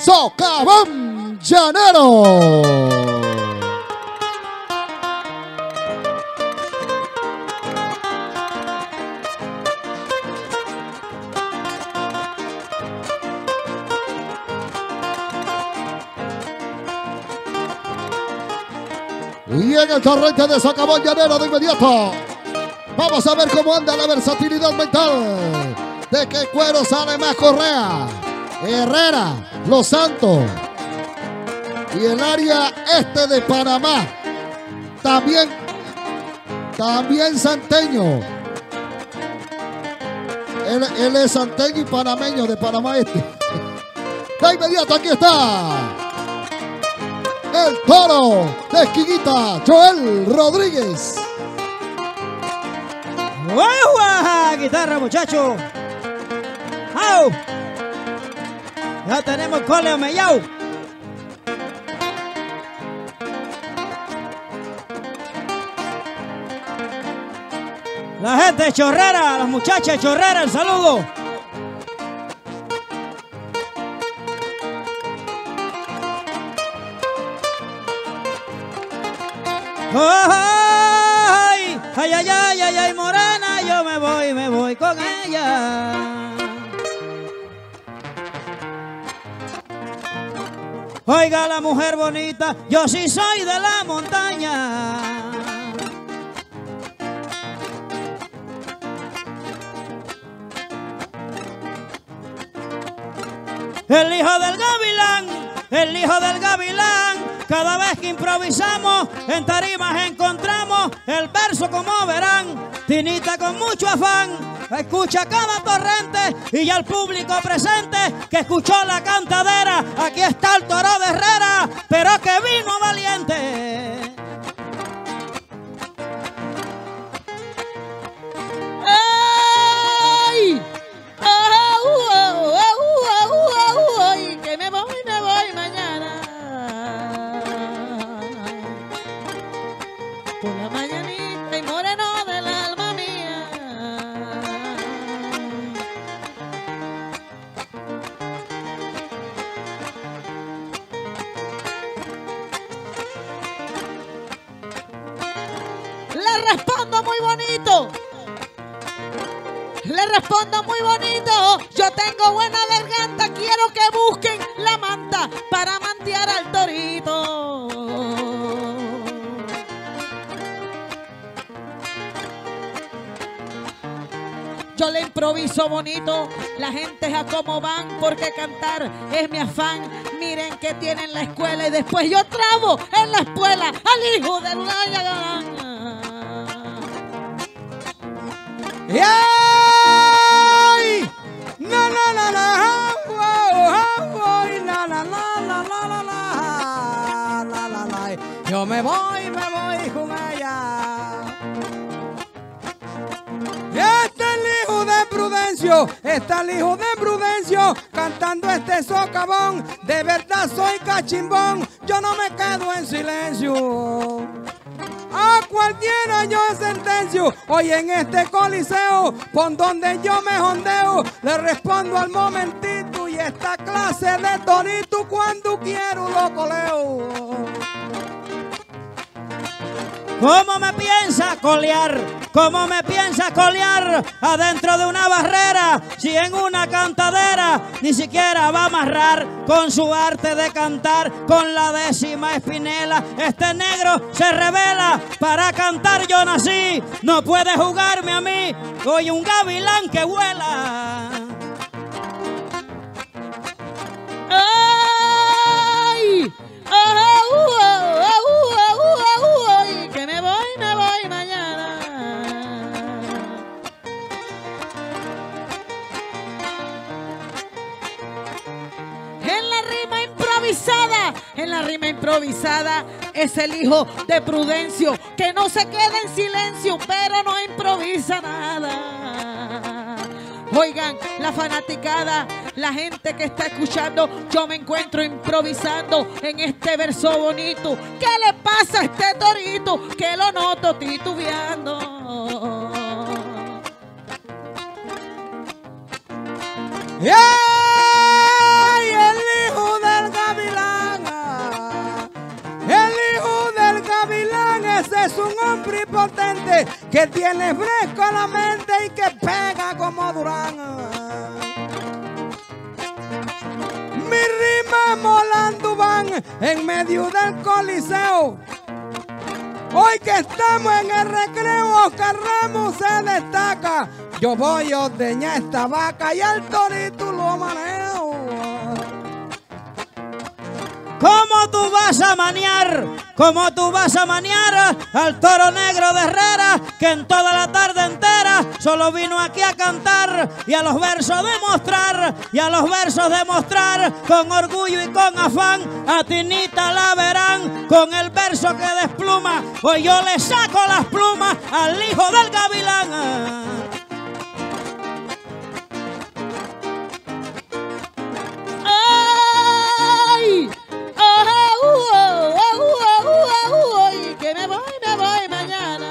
Socavón Llanero. Y en el torrente de Socavón Llanero de inmediato vamos a ver cómo anda la versatilidad mental. ¿De qué cuero sale más Correa? Herrera, Los Santos y el área este de Panamá. También santeño. Él es santeño y panameño de Panamá Este. De inmediato aquí está el toro de Esquiguita, Joel Rodríguez. ¡Guau! Guitarra, muchacho. ¡Au! Ya tenemos coleo mellao. La gente de Chorrera, las muchachas de Chorrera, el saludo. Ay, ay, ay, ay, ay, ay, morena, yo me voy con ella. Oiga la mujer bonita, yo sí soy de la montaña. El hijo del gavilán, cada vez que improvisamos, en tarimas encontramos el verso como verán. Tinita con mucho afán, escucha cada torrente y ya el público presente que escuchó la cantadera. Aquí está el toro de Herrera, pero que vino valiente. ¡Ay! Que me voy mañana. Por la mañanita y moreno del alma mía. Le respondo muy bonito. Le respondo muy bonito. Yo tengo buena garganta. Quiero que busquen la manta para mantear al torito. Yo le improviso bonito. La gente es a cómo van porque cantar es mi afán. Miren que tienen la escuela y después yo trabo en la escuela al hijo de una galán. ¡Yeah! La la la la, la la la la la la la la. Yo me voy con ella. Está el hijo de Prudencio, está el hijo de Prudencio cantando este socavón. De verdad soy cachimbón, yo no me quedo en silencio. A cualquiera yo sentencio. Hoy en este coliseo, por donde yo me jondeo, le respondo al momentito y esta clase de torito cuando quiero lo coleo. ¿Cómo me piensa colear? ¿Cómo me piensa colear adentro de una barrera? Si en una cantadera ni siquiera va a amarrar con su arte de cantar, con la 10ª espinela. Este negro se revela, para cantar yo nací, no puede jugarme a mí, soy un gavilán que vuela. ¡Ay! Que me voy mañana. En la rima improvisada es el hijo de Prudencio, que no se queda en silencio, pero no improvisa nada. Oigan, la fanaticada, la gente que está escuchando, yo me encuentro improvisando en este verso bonito. ¿Qué le pasa a este torito que lo noto titubeando? ¡Ay! El hijo de potente, que tiene fresco la mente y que pega como Durán. Mi rima volando van en medio del coliseo. Hoy que estamos en el recreo, Oscar Ramos se destaca. Yo voy a ordeñar esta vaca y al torito lo manejo. ¿Cómo tú vas a maniar? ¿Cómo tú vas a maniar al toro negro de Herrera, que en toda la tarde entera solo vino aquí a cantar y a los versos demostrar, con orgullo y con afán? A Tinita la verán con el verso que despluma. Hoy yo le saco las plumas al hijo del gavilán. Que me voy mañana.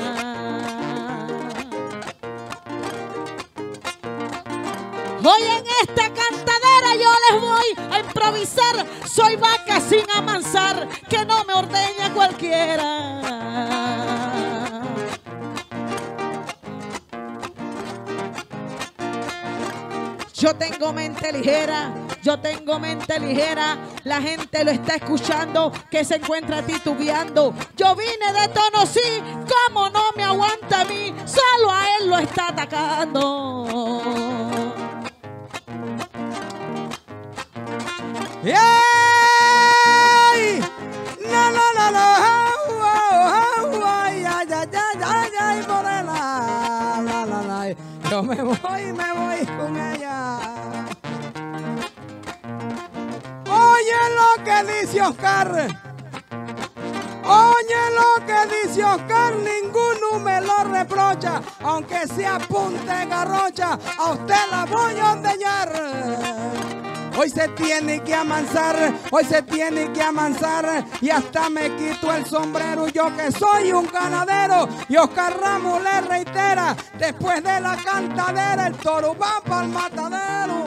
Hoy en esta cantadera yo les voy a improvisar. Soy vaca sin amansar, que no me ordeña cualquiera. Yo tengo mente ligera, la gente lo está escuchando, que se encuentra titubeando. Yo vine de Tonosí, como no me aguanta a mí, solo a él lo está atacando. ¡Ay! ¡No, no, no, no! ¡Ay, ay, ay, ay, ay, morena! ¡La, la, la! Yo me voy con ella. Oye lo que dice Oscar. Oye lo que dice Oscar, ninguno me lo reprocha, aunque sea punta garrocha, a usted la voy a ordeñar. Hoy se tiene que amansar, y hasta me quito el sombrero, yo que soy un ganadero. Y Oscar Ramos le reitera, después de la cantadera el toro va para el matadero.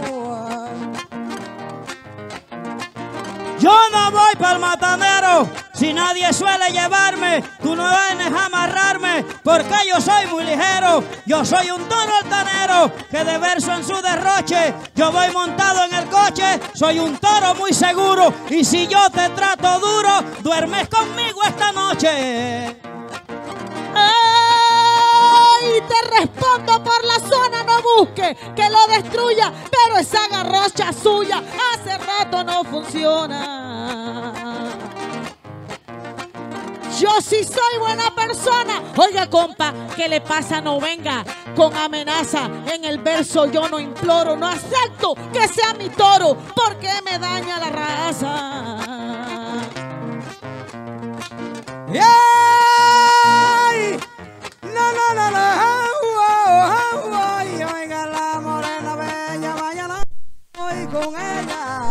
Yo no voy para el matadero si nadie suele llevarme. Tú no vienes a amarrarme porque yo soy muy ligero. Yo soy un toro altanero que de verso en su derroche yo voy montado en el coche. Soy un toro muy seguro y si yo te trato duro, duermes conmigo esta noche. Y te respondo por la zona, no busque que lo destruya, pero esa garrocha suya hace rato no funciona. Yo sí soy buena persona. Oiga, compa, ¿qué le pasa? No venga con amenaza. En el verso yo no imploro, no acepto que sea mi toro, porque me daña la raza. ¡Ay! No, no, no, no. Oiga la morena bella, mañana voy con ella.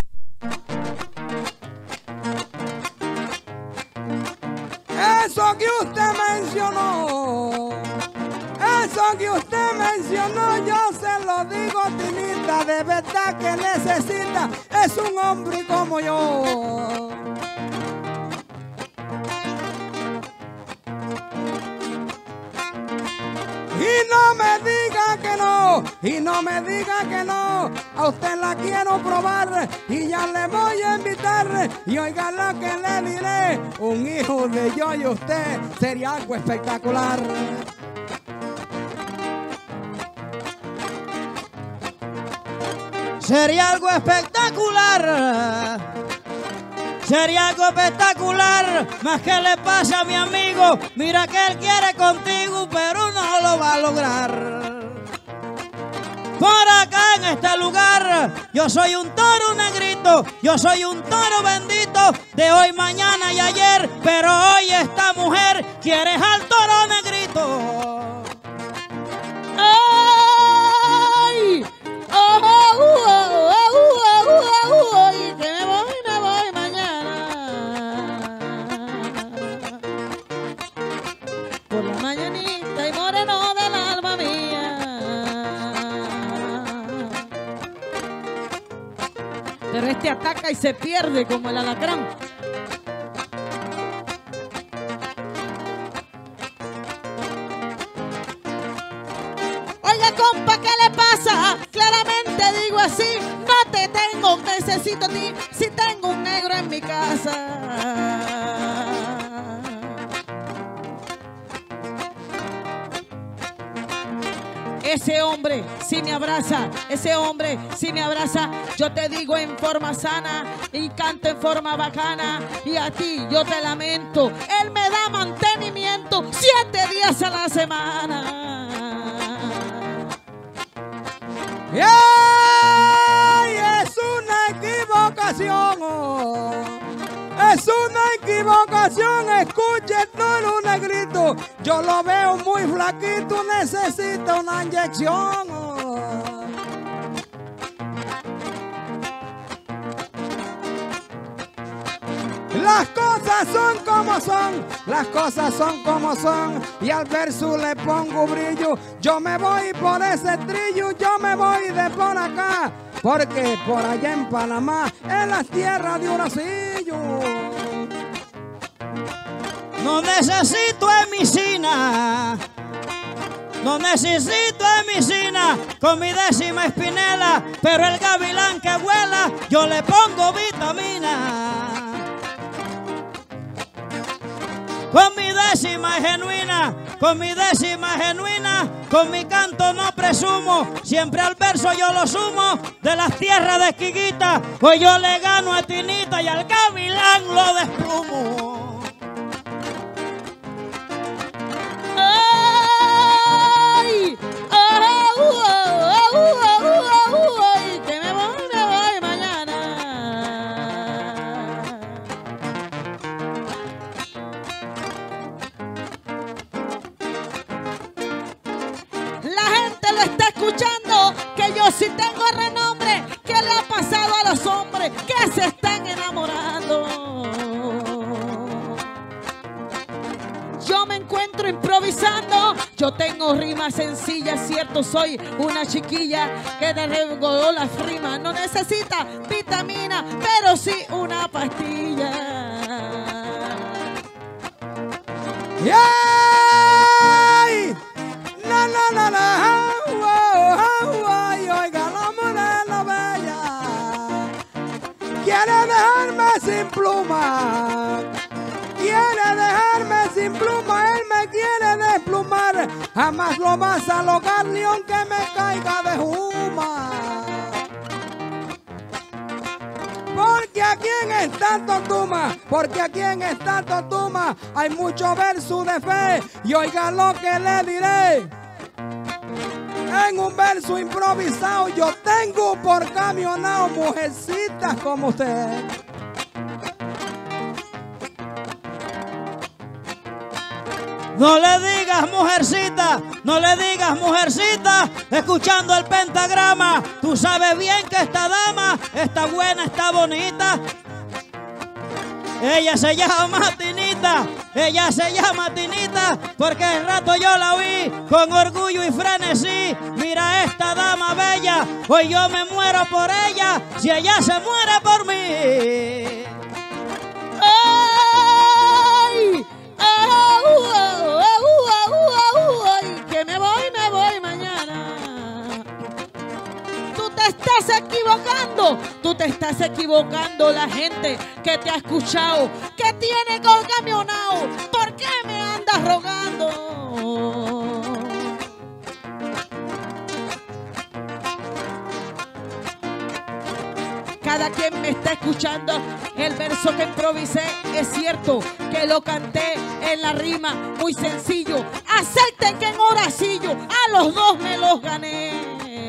Eso que usted mencionó, yo se lo digo, Tinita, de verdad que necesita, es un hombre como yo. Y no me diga que no, a usted la quiero probar y ya le voy a invitar. Y oiga lo que le diré, un hijo de yo y usted sería algo espectacular. Sería algo espectacular. Sería algo espectacular, más que le pasa a mi amigo. Mira que él quiere contigo, pero no lo va a lograr. Por acá en este lugar, yo soy un toro negrito, yo soy un toro bendito de hoy, mañana y ayer, pero hoy esta mujer quiere al toro negrito. ¡Ay! ¡Oh, oh, oh, oh, oh, oh, oh! Que me voy mañana. Por la mañanita y moreno del alma mía. Pero este ataca y se pierde como el alacrán. Oiga, compa, ¿qué le pasa? Claramente digo así, no te tengo, necesito a ti, si tengo un negro en mi casa. Ese hombre si me abraza, ese hombre si me abraza, yo te digo en forma sana y canto en forma bacana, y a ti yo te lamento, él me da mantenimiento 7 días a la semana. ¡Ay! Es una equivocación. Es una equivocación, escúchenlo, un negrito. Yo lo veo muy flaquito, necesita una inyección. Las cosas son como son, las cosas son como son, y al verso le pongo brillo. Yo me voy por ese trillo, yo me voy de por acá, porque por allá en Panamá, en las tierras de Horacillo. No necesito medicina, no necesito medicina con mi 10ª espinela, pero el gavilán que vuela, yo le pongo vitamina. Con mi 10ª genuina, con mi 10ª genuina, con mi canto no presumo, siempre al verso yo lo sumo, de las tierras de Quiguita, hoy yo le gano a Tinita y al gavilán lo desplumo. ¡Ay! ¡Ay! Que me voy mañana. La gente lo está escuchando, que yo sí tengo renombre, que le ha pasado a los hombres que se están enamorando. Yo me encuentro improvisando, yo tengo rimas sencillas, cierto, soy una chiquilla que te regoló las rimas, no necesita vitamina, pero sí una pastilla. ¡Ay! ¡La, la, la, la! ¡Ay! Oiga, la morena bella quiere dejarme sin pluma. Quiere dejarme sin pluma, él me quiere desplumar. Jamás lo vas a lograr ni aunque me caiga de juma. Porque aquí en esta Totuma, porque aquí en esta Totuma hay mucho verso de fe. Y oiga lo que le diré. En un verso improvisado yo tengo por camionado mujercitas como usted. No le digas mujercita, no le digas mujercita, escuchando el pentagrama, tú sabes bien que esta dama está buena, está bonita. Ella se llama Tinita, ella se llama Tinita, porque el rato yo la vi con orgullo y frenesí. Mira esta dama bella, hoy yo me muero por ella, si ella se muere por mí. ¡Ay! Que me voy mañana. Tú te estás equivocando, la gente que te ha escuchado, que tiene con camionado, ¿por qué me andas rogando? Cada quien me está escuchando, el verso que improvisé es cierto que lo canté en la rima, muy sencillo. Acepten que en Horacillo a los dos me los gané.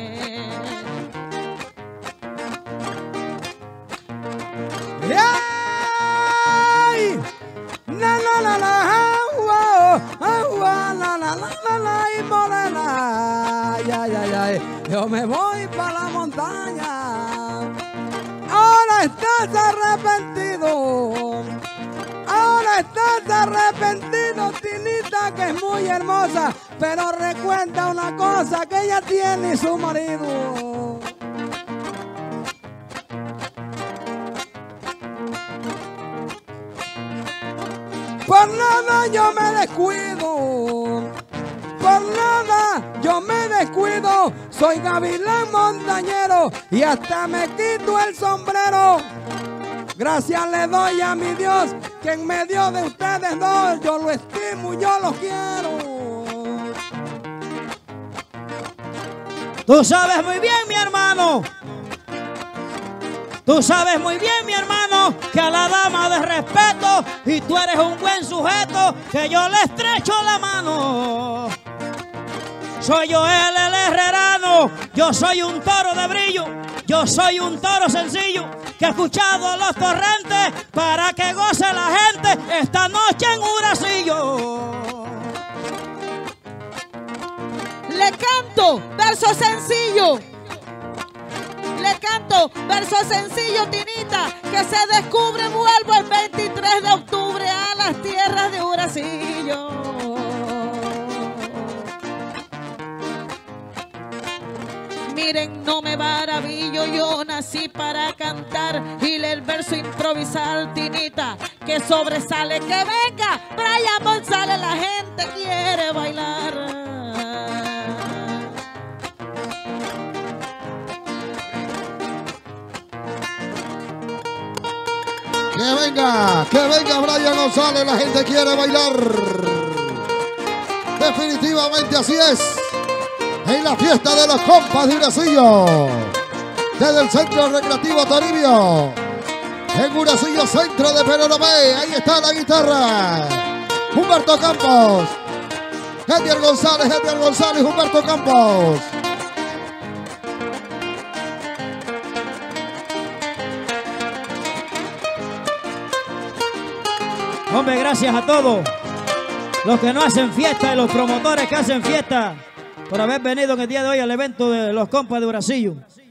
¡Ay! ¡La, la, la, la! ¡La, la, la, la, la! ¡Y morena! ¡Ay, ay, ay! Yo me voy para la montaña. Ahora estás arrepentido. Ahora estás arrepentido, Tinita, que es muy hermosa. Pero recuerda una cosa, que ella tiene su marido. Por nada yo me descuido. Por por nada yo me descuido. Soy gavilán montañero y hasta me quito el sombrero. Gracias le doy a mi Dios que en medio de ustedes dos yo lo estimo y yo lo quiero. Tú sabes muy bien, mi hermano. Tú sabes muy bien, mi hermano, que a la dama de respeto y tú eres un buen sujeto, que yo le estrecho la mano. Soy yo el herrerano, yo soy un toro de brillo, yo soy un toro sencillo, que he escuchado los torrentes para que goce la gente esta noche en Uracillo. Le canto verso sencillo. Le canto verso sencillo, Tinita, que se descubre, vuelvo el 23 de octubre a las tierras de Uracillo. Miren, no me maravillo, yo nací para cantar y el verso improvisar, Tinita, que sobresale, que venga Brian González, la gente quiere bailar. Que venga Brian González, la gente quiere bailar. Definitivamente así es. En la fiesta de los compas de Uracillo, desde el Centro Recreativo Toribio, en Uracillo Centro de Peronomé, ahí está la guitarra. Humberto Campos, Edgar González, Humberto Campos. Hombre, gracias a todos los que no hacen fiesta y los promotores que hacen fiesta por haber venido en el día de hoy al evento de los compas de Uracillo.